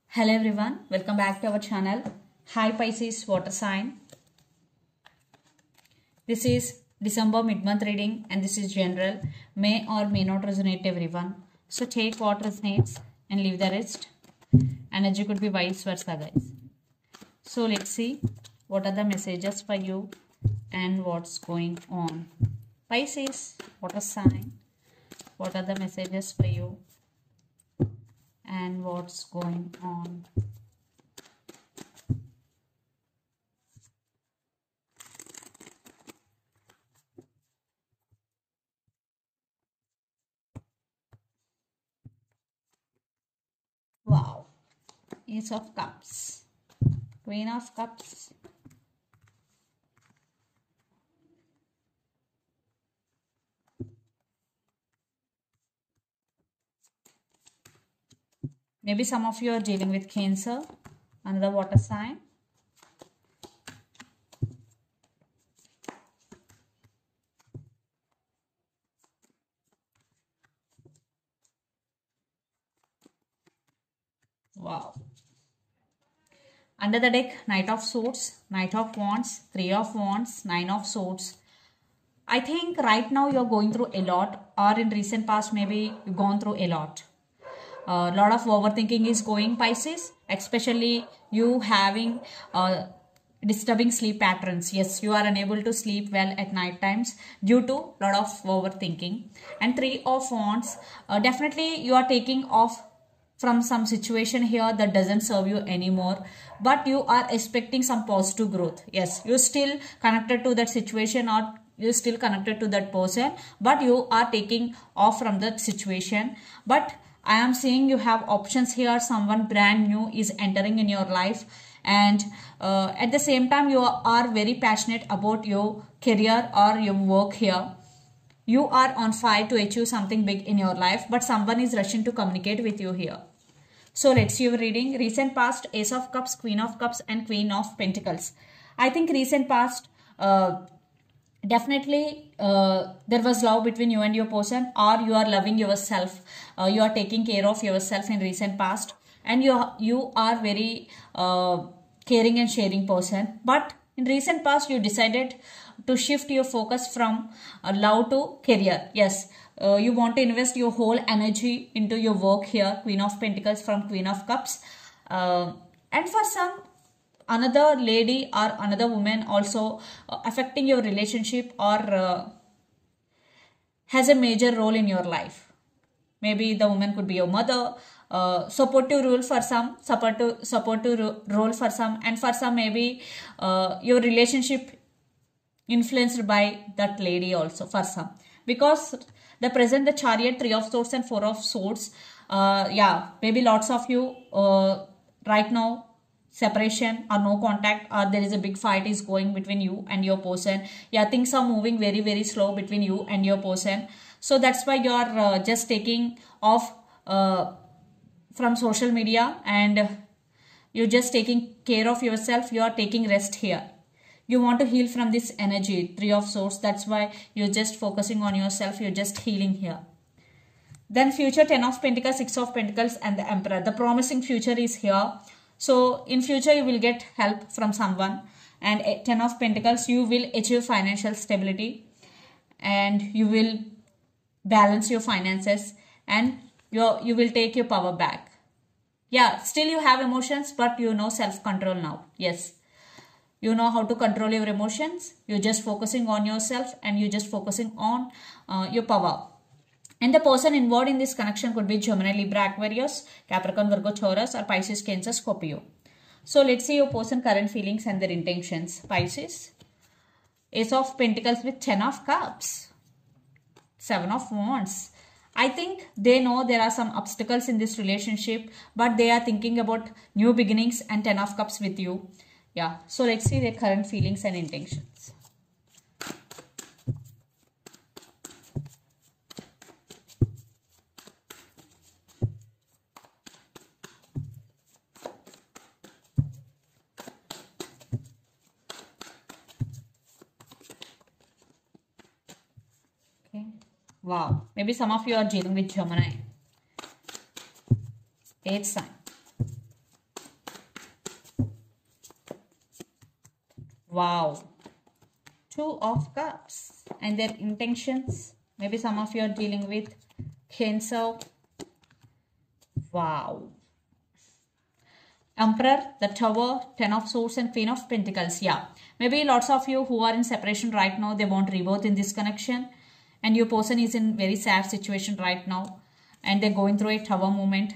Hello everyone, welcome back to our channel. Hi Pisces water sign. This is December mid-month reading and this is general. May or may not resonate everyone. So take what resonates and leave the rest. Energy could be vice versa, guys. So let's see what are the messages for you and what's going on. Pisces water sign. What are the messages for you and what's going on? Wow. Ace of Cups. Queen of Cups. Maybe some of you are dealing with Cancer, another water sign. Wow. Under the deck, Knight of Swords, Knight of Wands, Three of Wands, Nine of Swords. I think right now you're going through a lot, or in recent past maybe you've gone through a lot. A lot of overthinking is going, Pisces, especially you having disturbing sleep patterns. Yes, you are unable to sleep well at night times due to lot of overthinking. And Three of Wands, definitely you are taking off from some situation here that doesn't serve you anymore, but you are expecting some positive growth. Yes, you're still connected to that situation or you're still connected to that person, but you are taking off from that situation. But I am seeing you have options here. Someone brand new is entering in your life, and at the same time you are very passionate about your career or your work here. You are on fire to achieve something big in your life, but someone is rushing to communicate with you here. So let's see your reading. Recent past, Ace of Cups, Queen of Cups and Queen of Pentacles. I think recent past, definitely there was love between you and your person, or you are loving yourself. You are taking care of yourself in recent past, and you are very caring and sharing person. But in recent past, you decided to shift your focus from love to career. Yes, you want to invest your whole energy into your work here. Queen of Pentacles from Queen of Cups. And for some, another lady or another woman also affecting your relationship or has a major role in your life. Maybe the woman could be your mother, supportive role for some, supportive role for some, and for some maybe your relationship influenced by that lady also for some. Because the present, the Chariot, Three of Swords and Four of Swords, yeah, maybe lots of you right now separation or no contact, or there is a big fight is going between you and your person. Yeah, things are moving very slow between you and your person. So that's why you are just taking off from social media, and you're just taking care of yourself. You are taking rest here. You want to heal from this energy, Three of Swords. That's why you're just focusing on yourself. You're just healing here. Then future, Ten of Pentacles, Six of Pentacles and the Emperor. The promising future is here. So in future, you will get help from someone. And Ten of Pentacles, you will achieve financial stability. And you will balance your finances. And you will take your power back. Yeah, still you have emotions, but you know self-control now. Yes. You know how to control your emotions. You're just focusing on yourself and you're just focusing on your power. And the person involved in this connection could be Gemini, Libra, Aquarius, Capricorn, Virgo, Taurus, or Pisces, Cancer, Scorpio. So let's see your person current feelings and their intentions. Pisces, Ace of Pentacles with 10 of Cups, 7 of Wands. I think they know there are some obstacles in this relationship, but they are thinking about new beginnings, and 10 of Cups with you. Yeah, so let's see their current feelings and intentions. Okay. Wow, maybe some of you are dealing with Gemini. 8th sign. Wow. Two of Cups. And their intentions. Maybe some of you are dealing with Cancer. Wow. Emperor, the Tower, Ten of Swords and Queen of Pentacles. Yeah. Maybe lots of you who are in separation right now, they want rebirth in this connection. And your person is in very sad situation right now. And they're going through a Tower moment.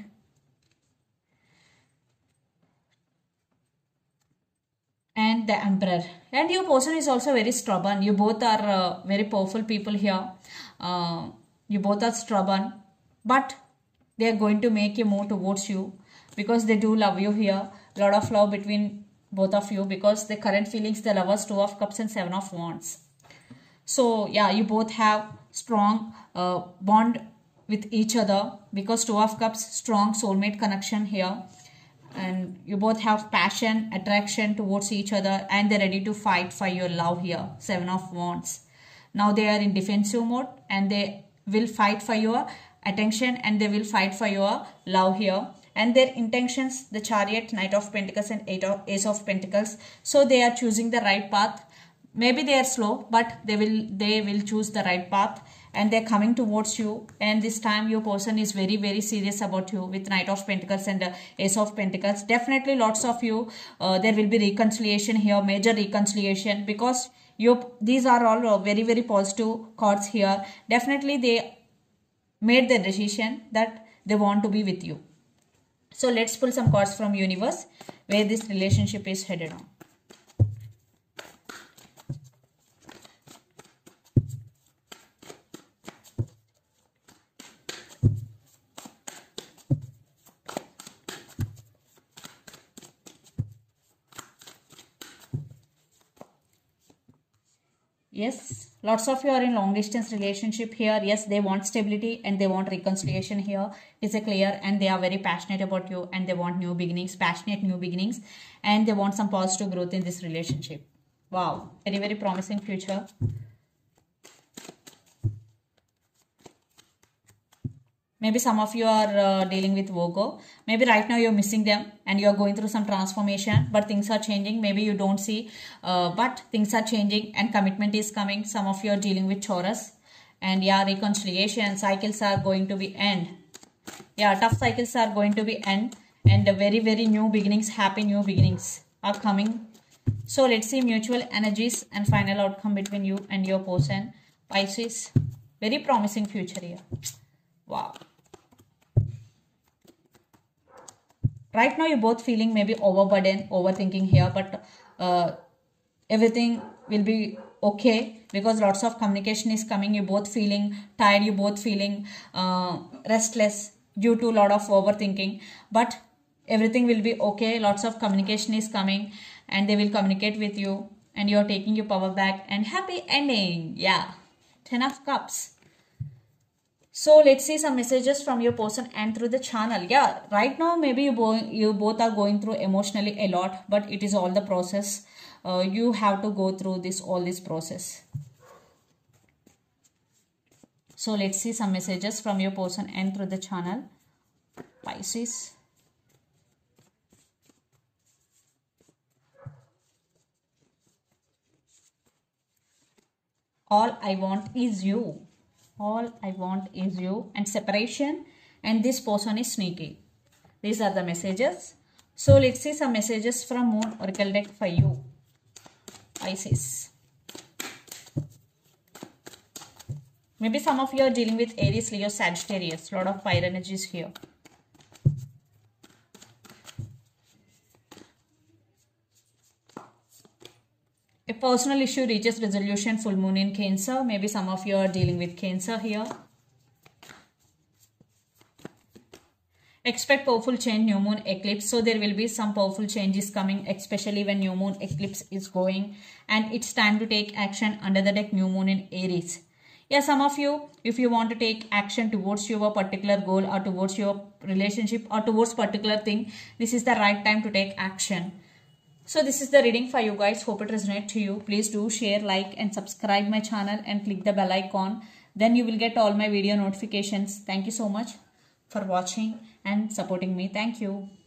And the Emperor. And your person is also very stubborn. You both are very powerful people here. You both are stubborn. But they are going to make a move towards you. Because they do love you here. Lot of love between both of you. Because the current feelings, the Lovers, Two of Cups and Seven of Wands. So yeah, you both have strong bond with each other. Because Two of Cups, strong soulmate connection here. And you both have passion, attraction towards each other. And they're ready to fight for your love here. Seven of Wands. Now they are in defensive mode. And they will fight for your attention. And they will fight for your love here. And their intentions, the Chariot, Knight of Pentacles and Ace of Pentacles. So they are choosing the right path. Maybe they are slow, but they will choose the right path. And they're coming towards you. And this time your person is very, very serious about you with Knight of Pentacles and Ace of Pentacles. Definitely lots of you, there will be reconciliation here, major reconciliation. Because these are all very, very positive cards here. Definitely they made the decision that they want to be with you. So let's pull some cards from universe where this relationship is headed on. Yes, lots of you are in long distance relationship here. Yes, they want stability and they want reconciliation here. It's a clear, and they are very passionate about you and they want new beginnings, passionate new beginnings, and they want some positive growth in this relationship. Wow, very, very promising future. Maybe some of you are dealing with Virgo. Maybe right now you're missing them and you're going through some transformation. But things are changing. Maybe you don't see. But things are changing and commitment is coming. Some of you are dealing with Taurus. And yeah, reconciliation cycles are going to be end. Yeah, tough cycles are going to be end. And very, very new beginnings, happy new beginnings are coming. So let's see mutual energies and final outcome between you and your person. Pisces. Very promising future here. Wow. Right now, you're both feeling maybe overburdened, overthinking here, but everything will be okay because lots of communication is coming. You're both feeling tired, you're both feeling restless due to a lot of overthinking, but everything will be okay. Lots of communication is coming and they will communicate with you and you're taking your power back and happy ending. Yeah, 10 of Cups. So let's see some messages from your person and through the channel. Yeah, right now maybe you both are going through emotionally a lot, but it is all the process. You have to go through all this process. So let's see some messages from your person and through the channel. Pisces. All I want is you. All I want is you, and separation, and this person is sneaky. These are the messages. So let's see some messages from Moon Oracle deck for you, Pisces. Maybe some of you are dealing with Aries, Leo, Sagittarius. Lot of fire energies here. A personal issue reaches resolution, full moon in Cancer. Maybe some of you are dealing with Cancer here. Expect powerful change, new moon eclipse. So there will be some powerful changes coming, especially when new moon eclipse is going. And it's time to take action under the deck, new moon in Aries. Yeah, some of you, if you want to take action towards your particular goal or towards your relationship or towards particular thing, this is the right time to take action. So this is the reading for you guys. Hope it resonates to you. Please do share, like and subscribe my channel and click the bell icon. Then you will get all my video notifications. Thank you so much for watching and supporting me. Thank you.